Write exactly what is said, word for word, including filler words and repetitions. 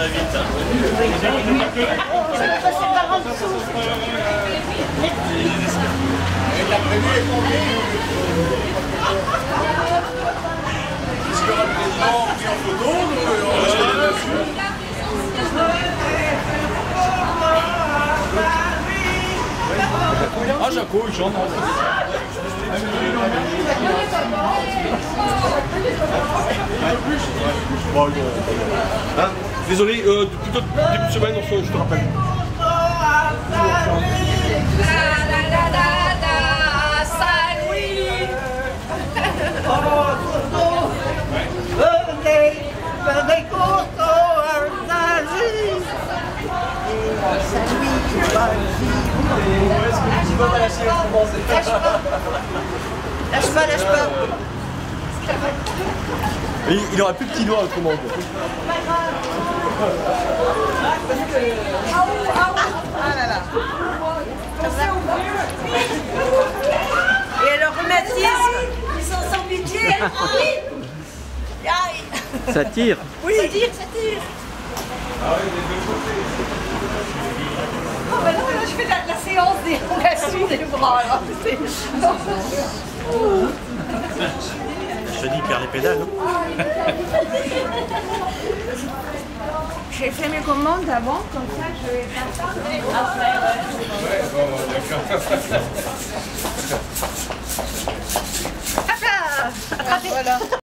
va vite. Hein. Et t'as prévu les pompiers? Est-ce qu'il y aura des gens pris en photo ou on va se faire dessus? Ah, Jaco, il chante. Hein? Désolé, euh, plutôt début de semaine, enfin, je te rappelle. Lâche pas, lâche pas. Et il aura plus de petits doigts autrement. Quoi. Ah là là. Et le rhumatisme, ils sont sans pitié. Ça tire. Oui, ça tire, ça tire. Oh ben non, là je fais la, la séance d'érogation des bras là. Je te dis, perd les pédales. Hein. J'ai fait mes commandes avant, comme ça je vais faire ça. Hop là. Voilà.